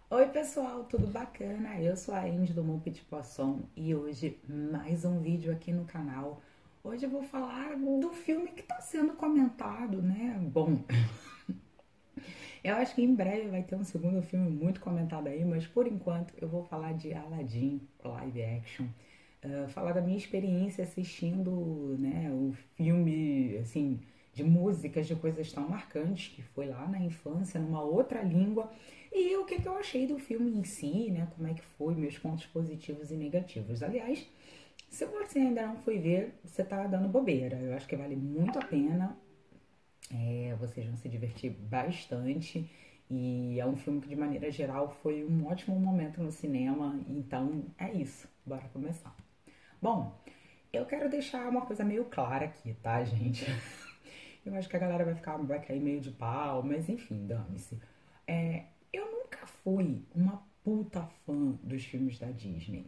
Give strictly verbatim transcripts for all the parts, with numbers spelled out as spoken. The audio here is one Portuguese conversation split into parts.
Oi pessoal, tudo bacana? Eu sou a Andy do Muppet Poisson e hoje mais um vídeo aqui no canal. Hoje eu vou falar do filme que está sendo comentado, né? Bom, eu acho que em breve vai ter um segundo filme muito comentado aí, mas por enquanto eu vou falar de Aladdin live action. Uh, falar da minha experiência assistindo, né, o filme, assim, de músicas, de coisas tão marcantes, que foi lá na infância, numa outra língua, e o que, que eu achei do filme em si, né, como é que foi, meus pontos positivos e negativos. Aliás, se você ainda não foi ver, você tá dando bobeira. Eu acho que vale muito a pena, é, vocês vão se divertir bastante. E é um filme que, de maneira geral, foi um ótimo momento no cinema. Então, é isso. Bora começar. Bom, eu quero deixar uma coisa meio clara aqui, tá, gente? Eu acho que a galera vai ficar, vai cair meio de pau, mas enfim, dane-se. É, eu nunca fui uma puta fã dos filmes da Disney.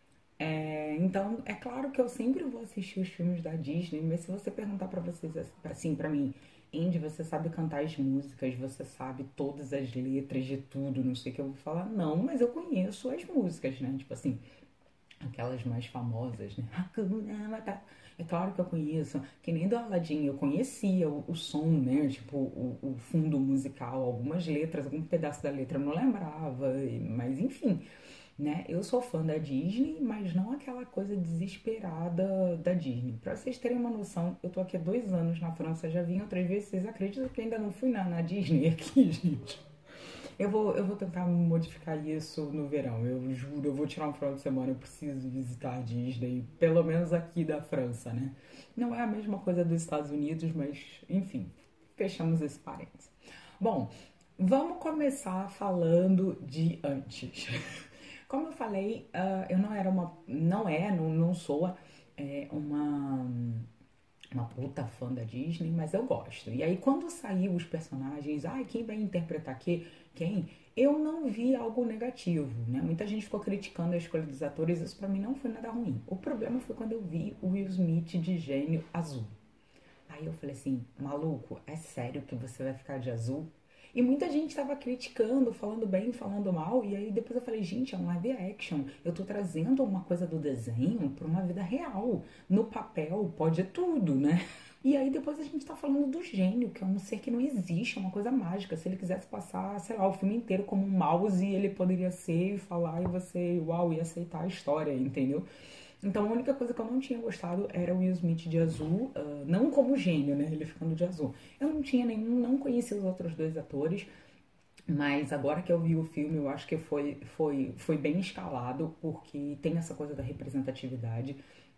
É, então, é claro que eu sempre vou assistir os filmes da Disney, mas se você perguntar pra vocês, assim, pra mim, Andy, você sabe cantar as músicas, você sabe todas as letras de tudo, não sei o que eu vou falar, não, mas eu conheço as músicas, né? Tipo assim, aquelas mais famosas, né? Hakuna Matata. É claro que eu conheço, que nem do Aladdin, eu conhecia o, o som, né? Tipo, o, o fundo musical, algumas letras, algum pedaço da letra eu não lembrava, mas enfim, né? Eu sou fã da Disney, mas não aquela coisa desesperada da Disney. Pra vocês terem uma noção, eu tô aqui há dois anos na França, já vim outras vezes, vocês acreditam que ainda não fui na, na Disney aqui, gente? Eu vou, eu vou tentar modificar isso no verão. Eu juro, eu vou tirar um final de semana. Eu preciso visitar a Disney, pelo menos aqui da França, né? Não é a mesma coisa dos Estados Unidos, mas enfim, fechamos esse parênteses. Bom, vamos começar falando de antes. Como eu falei, uh, eu não era uma. Não é, não, não sou é, uma uma puta fã da Disney, mas eu gosto. E aí quando saiu os personagens, ai, quem vai interpretar que, quem? Eu não vi algo negativo, né? Muita gente ficou criticando a escolha dos atores, isso pra mim não foi nada ruim. O problema foi quando eu vi o Will Smith de gênio azul. Aí eu falei assim, maluco, é sério que você vai ficar de azul? E muita gente estava criticando, falando bem, falando mal, e aí depois eu falei, gente, é um live action. Eu tô trazendo uma coisa do desenho para uma vida real. No papel pode tudo, né? E aí depois a gente tá falando do gênio, que é um ser que não existe, é uma coisa mágica. Se ele quisesse passar, sei lá, o filme inteiro como um mouse, ele poderia ser e falar e você, uau, ia aceitar a história, entendeu? Então a única coisa que eu não tinha gostado era o Will Smith de azul, uh, não como gênio, né? Ele ficando de azul. Eu não tinha nenhum, não conhecia os outros dois atores, mas agora que eu vi o filme, eu acho que foi, foi, foi bem escalado, porque tem essa coisa da representatividade.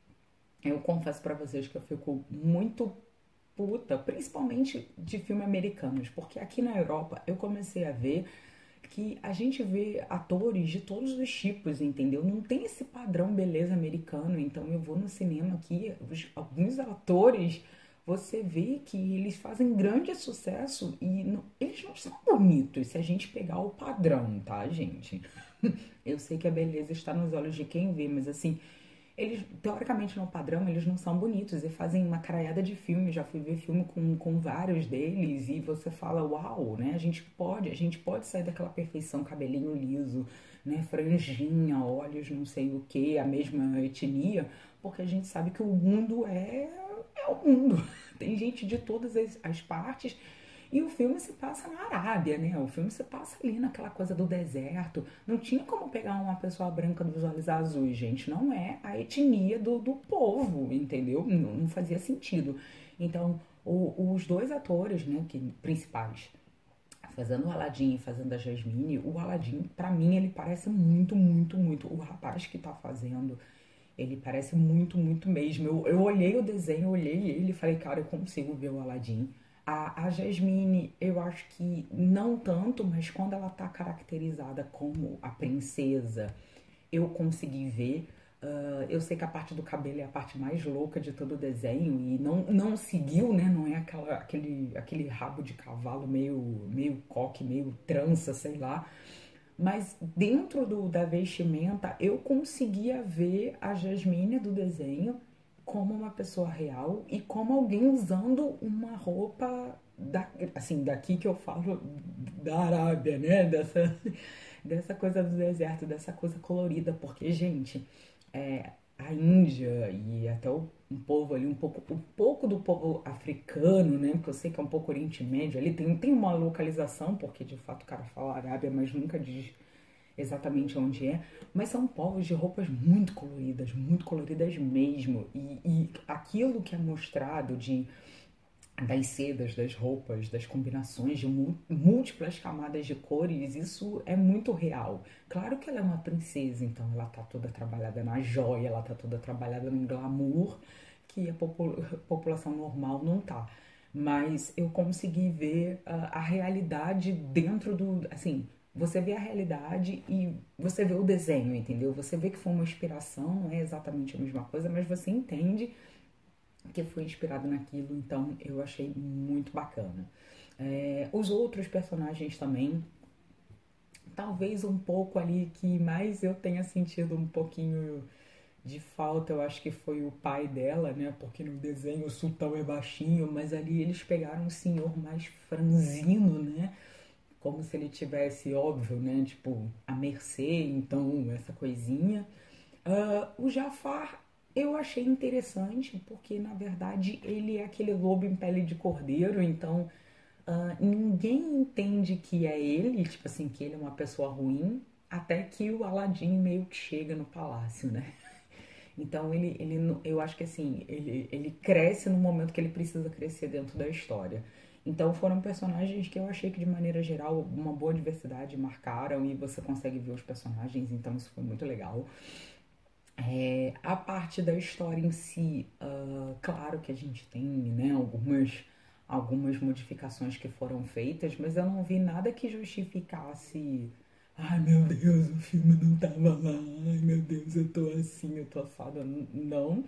Eu confesso pra vocês que eu fico muito puta, principalmente de filmes americanos, porque aqui na Europa eu comecei a ver que a gente vê atores de todos os tipos, entendeu? Não tem esse padrão beleza americano, então eu vou no cinema aqui, os- alguns atores, você vê que eles fazem grande sucesso e não- eles não são bonitos se a gente pegar o padrão, tá, gente? Eu sei que a beleza está nos olhos de quem vê, mas assim, eles, teoricamente, no padrão, eles não são bonitos e fazem uma caraiada de filmes. Já fui ver filme com, com vários deles e você fala, uau, né? A gente pode, a gente pode sair daquela perfeição, cabelinho liso, né? Franjinha, olhos, não sei o que, a mesma etnia, porque a gente sabe que o mundo é, é o mundo. Tem gente de todas as, as partes e o filme se passa na Arábia, né? O filme se passa ali naquela coisa do deserto. Não tinha como pegar uma pessoa branca dos olhos azuis, gente. Não é a etnia do, do povo, entendeu? Não, não fazia sentido. Então, o- os dois atores, né, que, principais, fazendo o Aladdin e fazendo a Jasmine, o Aladdin, pra mim, ele parece muito, muito, muito. O rapaz que tá fazendo, ele parece muito, muito mesmo. Eu, eu olhei o desenho, eu olhei ele e falei, cara, eu consigo ver o Aladdin. A, a Jasmine, eu acho que não tanto, mas quando ela tá caracterizada como a princesa, eu consegui ver. Uh, eu sei que a parte do cabelo é a parte mais louca de todo o desenho e não, não seguiu, né? Não é aquela, aquele, aquele rabo de cavalo meio, meio coque, meio trança, sei lá. Mas dentro do, da vestimenta, eu conseguia ver a Jasmine do desenho como uma pessoa real e como alguém usando uma roupa da, assim, daqui que eu falo da Arábia, né? Dessa, dessa coisa do deserto, dessa coisa colorida, porque, gente, é, a Índia e até o, um povo ali, um pouco, um pouco do povo africano, né? Porque eu sei que é um pouco Oriente Médio, ali tem, tem uma localização, porque de fato o cara fala Arábia, mas nunca diz exatamente onde é, mas são povos de roupas muito coloridas, muito coloridas mesmo, e, e aquilo que é mostrado de das sedas, das roupas, das combinações de múltiplas camadas de cores, isso é muito real. Claro que ela é uma princesa, então ela tá toda trabalhada na joia, ela tá toda trabalhada no glamour, que a popula população normal não tá. Mas eu consegui ver uh, a realidade dentro do, assim, você vê a realidade e você vê o desenho, entendeu? Você vê que foi uma inspiração, não é exatamente a mesma coisa, mas você entende que foi inspirado naquilo, então eu achei muito bacana. É, os outros personagens também, talvez um pouco ali que mais eu tenha sentido um pouquinho de falta, eu acho que foi o pai dela, né? Porque no desenho o sultão é baixinho, mas ali eles pegaram um senhor mais franzino, né? Como se ele tivesse, óbvio, né? Tipo, a mercê, então, essa coisinha. Uh, o Jafar eu achei interessante porque na verdade ele é aquele lobo em pele de cordeiro, então uh, ninguém entende que é ele, tipo assim, que ele é uma pessoa ruim, até que o Aladim meio que chega no palácio, né? Então ele, ele eu acho que assim, ele, ele cresce no momento que ele precisa crescer dentro da história. Então foram personagens que eu achei que de maneira geral uma boa diversidade marcaram e você consegue ver os personagens, então isso foi muito legal. É, a parte da história em si, uh, claro que a gente tem, né, algumas, algumas modificações que foram feitas, mas eu não vi nada que justificasse. Ai meu Deus, o filme não tava lá. Ai meu Deus, eu tô assim, eu tô assada. Não.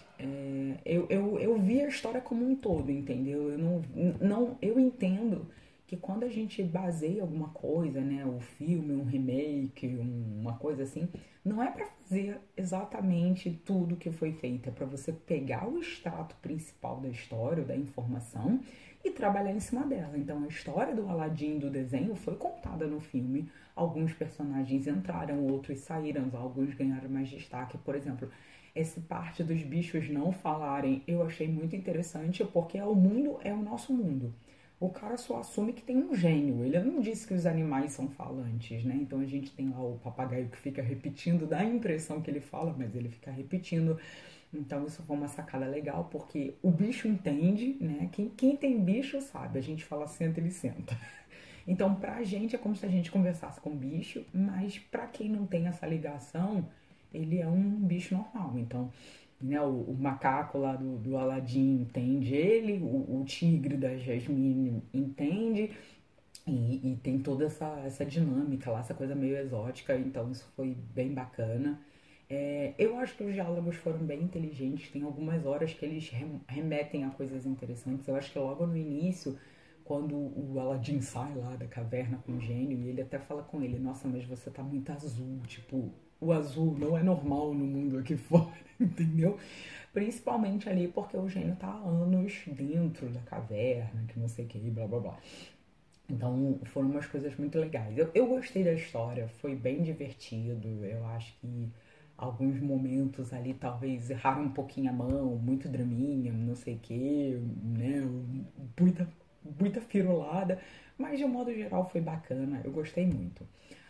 É, eu, eu, eu vi a história como um todo, entendeu? Eu não, não, eu entendo que quando a gente baseia alguma coisa, né, o filme, um remake, um- uma coisa assim, não é para fazer exatamente tudo que foi feito, é para você pegar o extrato principal da história, da informação e trabalhar em cima dela. Então a história do Aladdin do desenho foi contada no filme. Alguns personagens entraram, outros saíram, alguns ganharam mais destaque. Por exemplo, essa parte dos bichos não falarem, eu achei muito interessante porque é o mundo é o nosso mundo. O cara só assume que tem um gênio. Ele não disse que os animais são falantes, né? Então a gente tem lá o papagaio que fica repetindo, dá a impressão que ele fala, mas ele fica repetindo. Então isso foi uma sacada legal, porque o bicho entende, né? Quem, quem tem bicho sabe, a gente fala senta, ele senta. Então pra gente é como se a gente conversasse com o bicho, mas pra quem não tem essa ligação, ele é um bicho normal. Então, né, o, o macaco lá do, do Aladdin entende ele, o, o tigre da Jasmine entende, e, e tem toda essa, essa dinâmica lá, essa coisa meio exótica, então isso foi bem bacana. É, eu acho que os diálogos foram bem inteligentes, tem algumas horas que eles remetem a coisas interessantes. Eu acho que logo no início, quando o Aladdin sai lá da caverna com o gênio, e ele até fala com ele, nossa, mas você tá muito azul, tipo, o azul não é normal no mundo aqui fora, entendeu? Principalmente ali porque o gênio tá há anos dentro da caverna, que não sei o que, blá blá blá. Então foram umas coisas muito legais. Eu, eu gostei da história, foi bem divertido. Eu acho que alguns momentos ali talvez erraram um pouquinho a mão, muito draminha, não sei o que, né? Muita, muita firulada, mas de um modo geral foi bacana, eu gostei muito.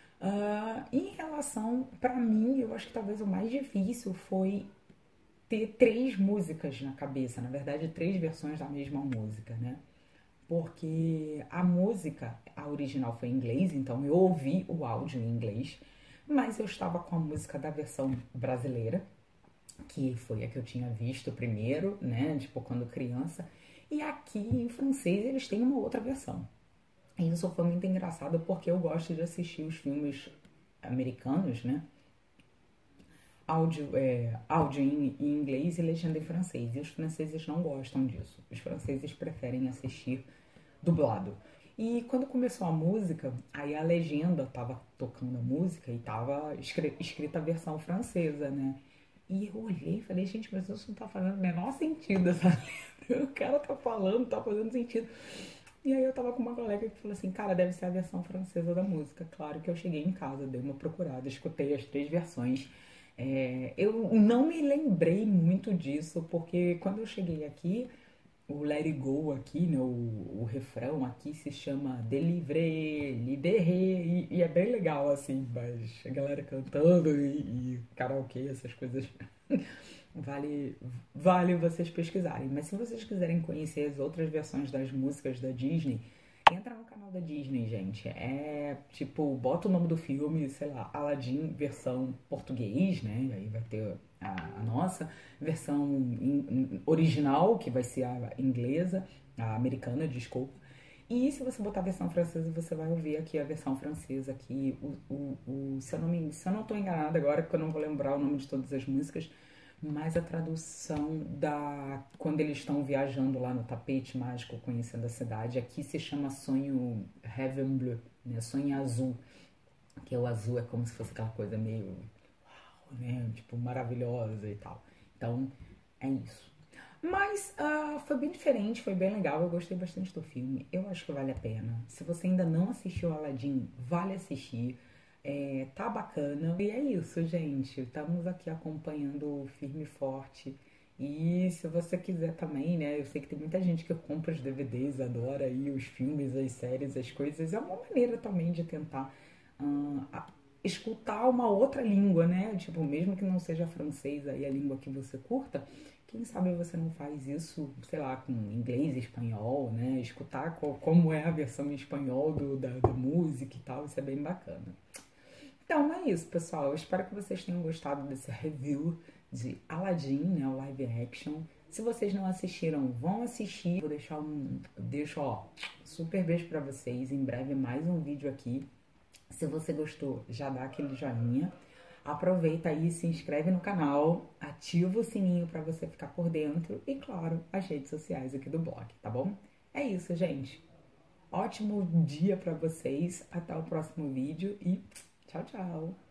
Uh, em relação, pra mim, eu acho que talvez o mais difícil foi ter três músicas na cabeça, na verdade, três versões da mesma música, né? Porque a música, a original foi em inglês, então eu ouvi o áudio em inglês, mas eu estava com a música da versão brasileira, que foi a que eu tinha visto primeiro, né, tipo quando criança, e aqui em francês eles têm uma outra versão. E isso foi muito engraçado porque eu gosto de assistir os filmes americanos, né, áudio, é, áudio em, em inglês e legenda em francês, e os franceses não gostam disso. Os franceses preferem assistir dublado. E quando começou a música, aí a legenda tava tocando a música e tava escrita a versão francesa, né? E eu olhei e falei, gente, mas isso não tá fazendo o menor sentido essa letra. O cara tá falando, tá fazendo sentido. E aí eu tava com uma colega que falou assim, cara, deve ser a versão francesa da música. Claro que eu cheguei em casa, dei uma procurada, escutei as três versões. É, eu não me lembrei muito disso, porque quando eu cheguei aqui, o Let It Go aqui, né, o, o refrão aqui se chama Delivré, Libéré, e, e é bem legal, assim, mas a galera cantando e, e karaokê, essas coisas, vale, vale vocês pesquisarem. Mas se vocês quiserem conhecer as outras versões das músicas da Disney, entra no canal da Disney, gente. É tipo, bota o nome do filme, sei lá, Aladdin versão português, né? E aí vai ter a, a nossa versão in, in, original, que vai ser a inglesa, a americana, desculpa. E se você botar a versão francesa, você vai ouvir aqui a versão francesa aqui. O, o, o, se, eu não me, se eu não estou enganada agora, porque eu não vou lembrar o nome de todas as músicas, mas a tradução da quando eles estão viajando lá no tapete mágico, conhecendo a cidade, aqui se chama Sonho Heaven Bleu, né? Sonho azul, que é o azul é como se fosse aquela coisa meio, uau, né? Tipo maravilhosa e tal. Então é isso. Mas uh, foi bem diferente, foi bem legal, eu gostei bastante do filme, eu acho que vale a pena. Se você ainda não assistiu Aladdin, vale assistir, é, tá bacana. E é isso, gente, estamos aqui acompanhando firme e forte. E se você quiser também, né, eu sei que tem muita gente que compra os D V Ds, adora aí os filmes, as séries, as coisas, é uma maneira também de tentar uh, escutar uma outra língua, né? Tipo, mesmo que não seja francês aí a língua que você curta, quem sabe você não faz isso, sei lá, com inglês, espanhol, né? Escutar qual, como é a versão em espanhol do, da, da música e tal, isso é bem bacana. Então é isso, pessoal. Eu espero que vocês tenham gostado desse review de Aladdin, né? O live action. Se vocês não assistiram, vão assistir. Vou deixar um. Deixo, ó, super beijo pra vocês. Em breve mais um vídeo aqui. Se você gostou, já dá aquele joinha. Aproveita aí, se inscreve no canal, ativa o sininho para você ficar por dentro e, claro, as redes sociais aqui do blog, tá bom? É isso, gente. Ótimo dia para vocês. Até o próximo vídeo e tchau, tchau.